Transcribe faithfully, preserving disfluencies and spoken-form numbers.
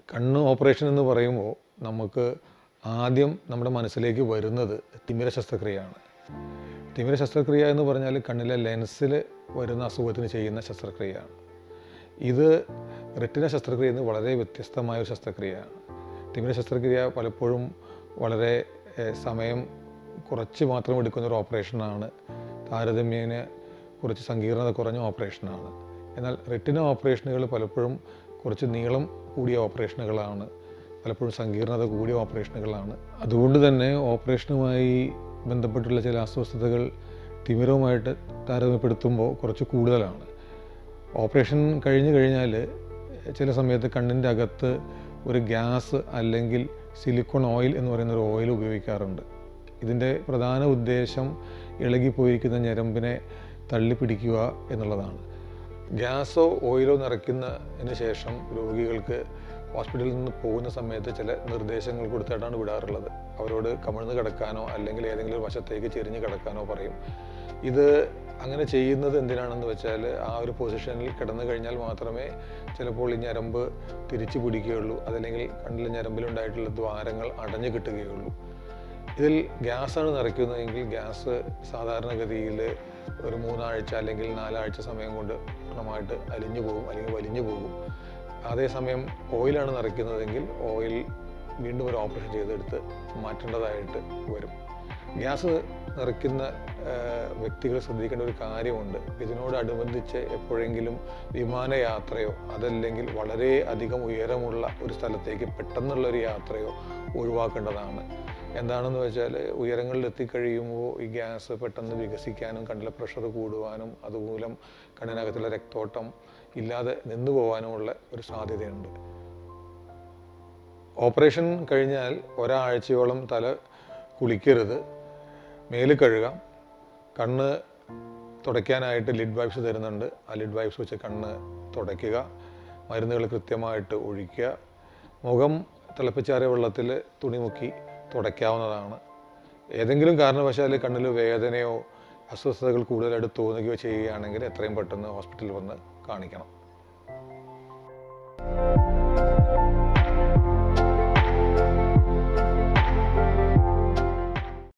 കണ്ണ് ഓപ്പറേഷൻ എന്ന് പറയുമ്പോൾ നമുക്ക് ആദ്യം നമ്മുടെ മനസ്സിലേക്ക് വരുന്നത് തിമിര ശസ്ത്രക്രിയയാണ്. തിമിര ശസ്ത്രക്രിയ എന്ന് പറഞ്ഞാൽ കണ്ണിലെ ലെൻസിൽ വരുന്ന അസുഖത്തിന് ചെയ്യുന്ന ശസ്ത്രക്രിയയാണ്. ഇത് റെറ്റിന ശസ്ത്രക്രിയ എന്ന് വളരെ വ്യത്യസ്തമായ ഒരു ശസ്ത്രക്രിയയാണ്. തിമിര ശസ്ത്രക്രിയ പലപ്പോഴും വളരെ സമയം കുറച്ച് മാത്രം എടുക്കുന്ന ഒരു ഓപ്പറേഷനാണ്. താരതമ്യേന കുറച്ച് സങ്കീർണത കുറഞ്ഞ ഓപ്പറേഷനാണ്. എന്നാൽ റെറ്റിന ഓപ്പറേഷനുകൾ പലപ്പോഴും കുറച്ച് നീളം കൂടിയ ഓപ്പറേഷനുകളാണ്, പലപ്പോഴും സങ്കീർണത കൂടിയ ഓപ്പറേഷനുകളാണ്. അതുകൊണ്ട് തന്നെ ഓപ്പറേഷനുമായി ബന്ധപ്പെട്ടുള്ള ചില അസ്വസ്ഥതകൾ തിമിരവുമായിട്ട് താരതമ്യപ്പെടുത്തുമ്പോൾ കുറച്ച് കൂടുതലാണ്. ഓപ്പറേഷൻ കഴിഞ്ഞ് കഴിഞ്ഞാൽ ചില സമയത്ത് കണ്ണിൻ്റെ അകത്ത് ഒരു ഗ്യാസ് അല്ലെങ്കിൽ സിലിക്കോൺ ഓയിൽ എന്ന് പറയുന്ന ഒരു ഓയിൽ ഉപയോഗിക്കാറുണ്ട്. ഇതിൻ്റെ പ്രധാന ഉദ്ദേശം ഇളകിപ്പോയിരിക്കുന്ന ഞരമ്പിനെ തള്ളിപ്പിടിക്കുക എന്നുള്ളതാണ്. ഗ്യാസോ ഓയിലോ നിറയ്ക്കുന്നതിന് ശേഷം രോഗികൾക്ക് ഹോസ്പിറ്റലിൽ നിന്ന് പോകുന്ന സമയത്ത് ചില നിർദ്ദേശങ്ങൾ കൊടുത്തിട്ടാണ് വിടാറുള്ളത്. അവരോട് കമിഴ്ന്ന് കിടക്കാനോ അല്ലെങ്കിൽ ഏതെങ്കിലും വശത്തേക്ക് ചെരിഞ്ഞ് കിടക്കാനോ പറയും. ഇത് അങ്ങനെ ചെയ്യുന്നത് എന്തിനാണെന്ന് വെച്ചാൽ ആ ഒരു പൊസിഷനിൽ കിടന്നു കഴിഞ്ഞാൽ മാത്രമേ ചിലപ്പോൾ ഈ ഞരമ്പ് തിരിച്ചു പിടിക്കുകയുള്ളൂ, അതല്ലെങ്കിൽ കണ്ണിലെ ഞരമ്പിലുണ്ടായിട്ടുള്ള ദ്വാരങ്ങൾ അടഞ്ഞു കിട്ടുകയുള്ളൂ. ഇതിൽ ഗ്യാസാണ് നിറയ്ക്കുന്നതെങ്കിൽ ഗ്യാസ് സാധാരണഗതിയിൽ ഒരു മൂന്നാഴ്ച അല്ലെങ്കിൽ നാലാഴ്ച സമയം കൊണ്ട് പൂർണ്ണമായിട്ട് അലിഞ്ഞു പോകും അല്ലെങ്കിൽ വലിഞ്ഞു പോകും. അതേസമയം ഓയിലാണ് നിറയ്ക്കുന്നതെങ്കിൽ ഓയിൽ വീണ്ടും ഒരു ഓപ്പറേഷൻ ചെയ്തെടുത്ത് മാറ്റേണ്ടതായിട്ട് വരും. ഗ്യാസ് നിറയ്ക്കുന്ന വ്യക്തികൾ ശ്രദ്ധിക്കേണ്ട ഒരു കാര്യമുണ്ട്. ഇതിനോടനുബന്ധിച്ച് എപ്പോഴെങ്കിലും വിമാനയാത്രയോ അതല്ലെങ്കിൽ വളരെ അധികം ഉയരമുള്ള ഒരു സ്ഥലത്തേക്ക് പെട്ടെന്നുള്ളൊരു യാത്രയോ ഒഴിവാക്കേണ്ടതാണ്. എന്താണെന്ന് വെച്ചാൽ ഉയരങ്ങളിൽ എത്തിക്കഴിയുമ്പോൾ ഈ ഗ്യാസ് പെട്ടെന്ന് വികസിക്കാനും കണ്ണിലെ പ്രഷർ കൂടുവാനും അതുമൂലം കണ്ണിനകത്തുള്ള രക്തോട്ടം ഇല്ലാതെ നിന്നു പോകാനുമുള്ള ഒരു സാധ്യതയുണ്ട്. ഓപ്പറേഷൻ കഴിഞ്ഞാൽ ഒരാഴ്ചയോളം തല കുളിക്കരുത്, മേല് കഴുകാം. കണ്ണ് തുടയ്ക്കാനായിട്ട് ലിഡ് വൈപ്സ് തരുന്നുണ്ട്. ആ ലിഡ് വൈപ്സ് വെച്ച് കണ്ണ് തുടയ്ക്കുക, മരുന്നുകൾ കൃത്യമായിട്ട് ഒഴിക്കുക. മുഖം തിളപ്പിച്ചാറിയ വെള്ളത്തിൽ തുണി മുക്കി തുടയ്ക്കാവുന്നതാണ്. ഏതെങ്കിലും കാരണവശാൽ കണ്ണിൽ വേദനയോ അസ്വസ്ഥതകൾ കൂടുതലായിട്ട് തോന്നുകയോ ചെയ്യുകയാണെങ്കിൽ എത്രയും പെട്ടെന്ന് ഹോസ്പിറ്റലിൽ വന്ന് കാണിക്കണം.